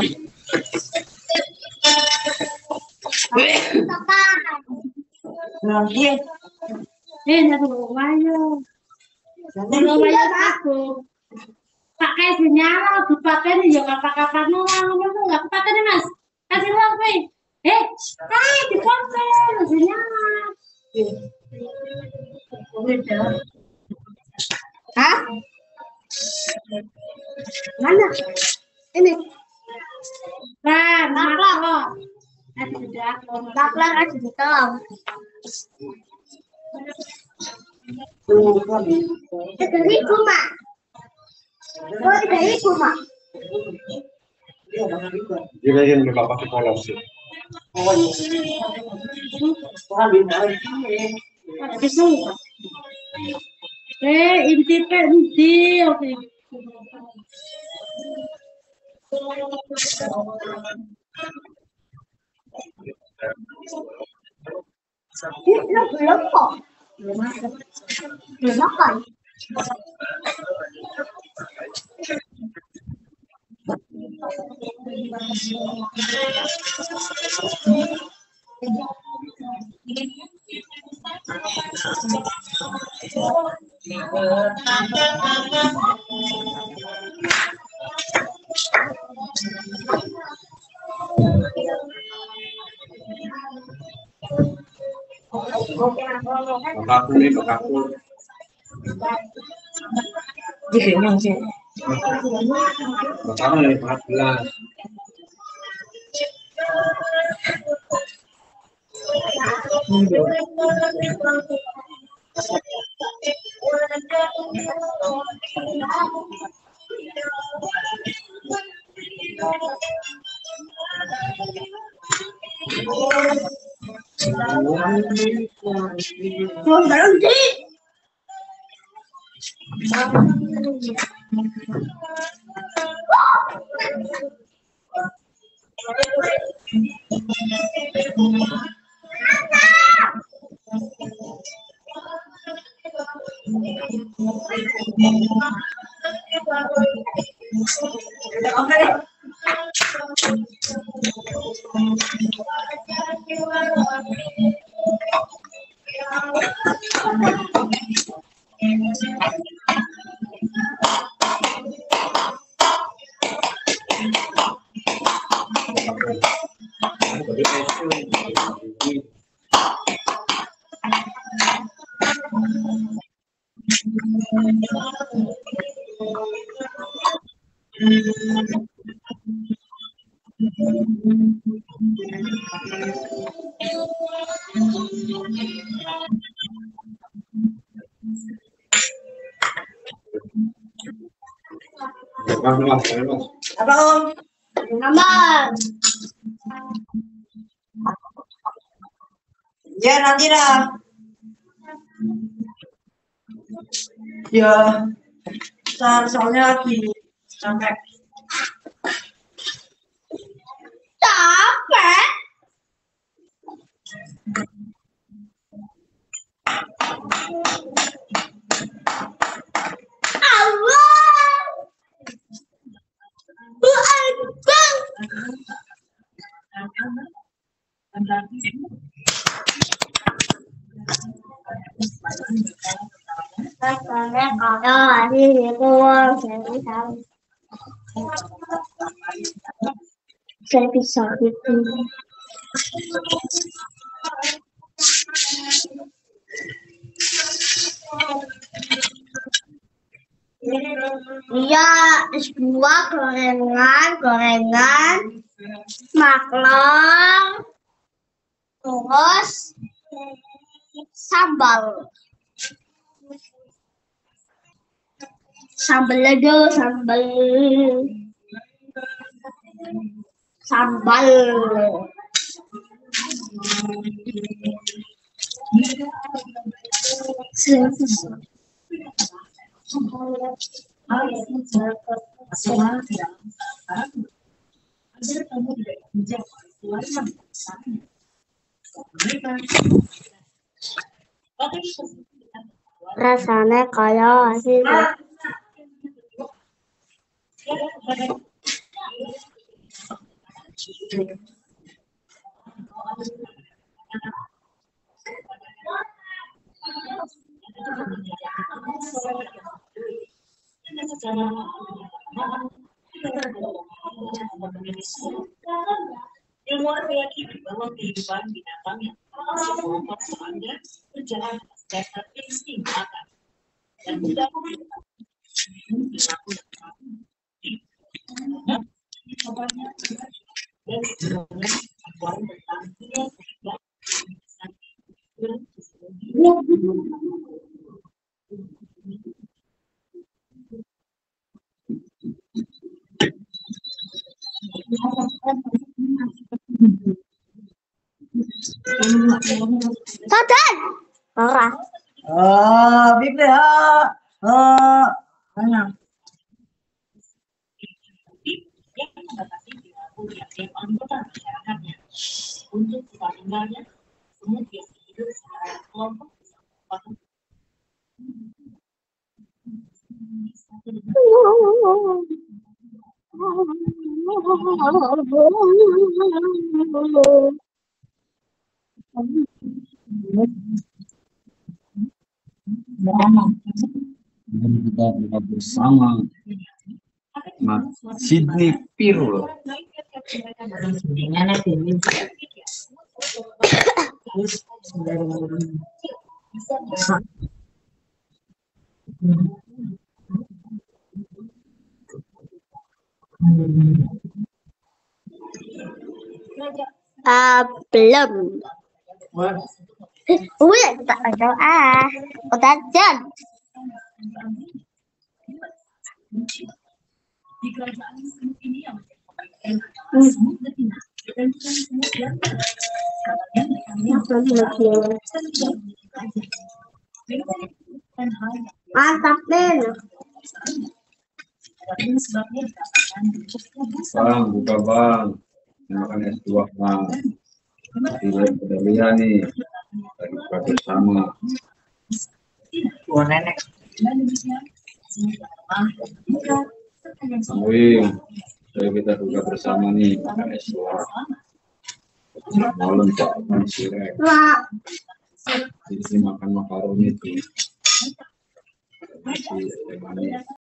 pakai sinyal dipakai nih ya kata-kata nuang nggak pakai nih mas kasih uang nih dipakai sinyal hah mana ini makhluk ada di dalam dari rumah dari rumah Ginahin mo pakai polos sih. Inti oke. Belum kok. Belum makan. Bakaku nih, bakaku. Dikenang sih. Bakaku nih, 14. Apa om? Aman. Ya nanti lah. Ya, soalnya lagi capek. Capek? Allah. Bu Akbar. Rasanya kalau hari itu saya bisa itu. Iya, dua gorengan, maklong, terus sambal. Sambal aja, sambal. Rasanya kayak sih. Ilmuwan meyakini bahwa kehidupan binatang yang Anda berjalan atas dasar insting akal dan mudah Todan. Ora. Bibli mana? yang membatasi perilaku yang anggota masyarakatnya untuk tempat tinggalnya, kemudian hidup secara kelompok. Dan kita buka bersama Sydney Pirul. Belum. Udah tak berdoa. Udah jam. Di kerajaan ini yang Mantap deh. Bang, buka bang. Makan es buah bang. Tidak ada nih. Lagi buka bersama. Buah nenek. Wih, kita buka bersama nih. Makan es buah. Malam Pak, makan sirek. Wah. Jadi makan makaroni tuh. Masih manis.